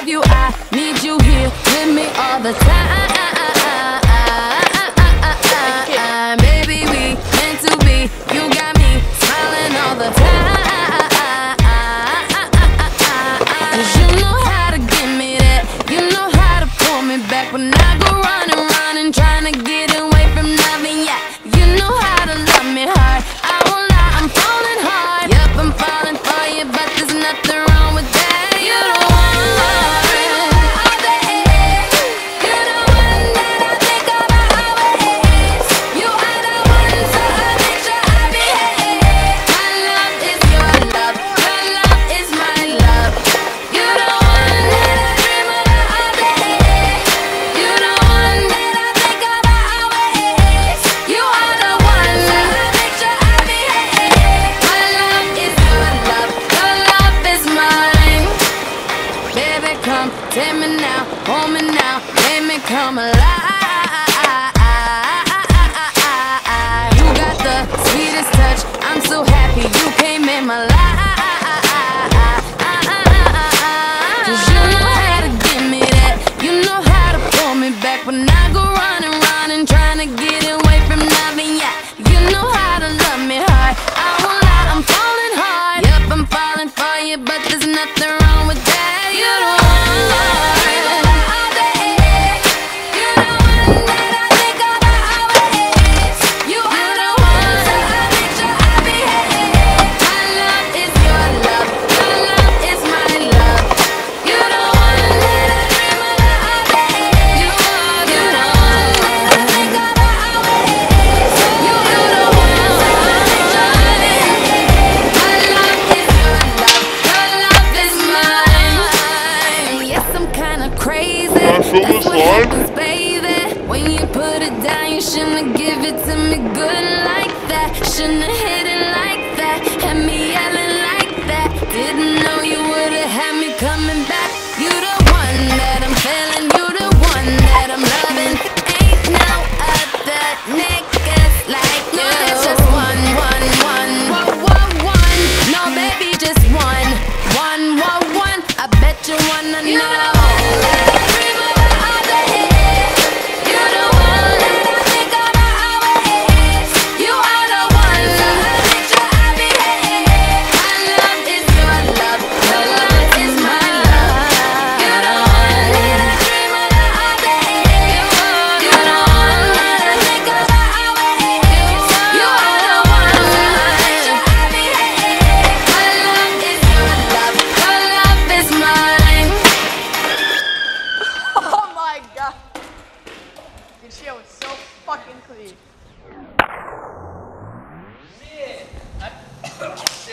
you, I need you here with me all the time. Baby, we meant to be. You got me smiling all the time. 'Cause you know how to give me that. You know how to pull me back when I go running, trying to get away from nothing. Yeah, you know how to love me hard. I won't lie, I'm falling hard. Yup, I'm falling for you, but there's nothing wrong with that. You the one, all day. You the one that I think about always. You are the one, so I make sure I behave. My love is your love, your love is my love. You the one that I dream about all day. You the one that I think about always. You are the one, so I make sure I behave. My love is your love, your love is mine. Baby, come take me now, hold me now, make me come alive. You got the sweetest touch, I'm so happy you came in my life. 'Cause you know how to give me that. You know how to pull me back when I go running, trying to get away from nothing. Yeah, you know how to love me hard. I won't lie, I'm falling hard. Yup, I'm falling for you, but there's nothing wrong with that. You the one, all day. You the one that I think about always. You are the one, so I make sure I behave. My love is your love, your love is my love. You the one that I dream about all day. You the one that I think about always. You the one, so I make sure I behave. My love is your love, your love is mine. And yes, I'm kinda crazy. That's what happens, baby. When you put it down, you shouldn't give it to me good like that. Shouldn't have hit it like that. Had me yelling like that. Didn't know you would've had me coming back. You the one that I'm feeling. You the one that I'm loving. Ain't no other niggas like you. No, there's just one. No, baby, just one. I bet you wanna know. Oh my god. This shit was so fucking clean.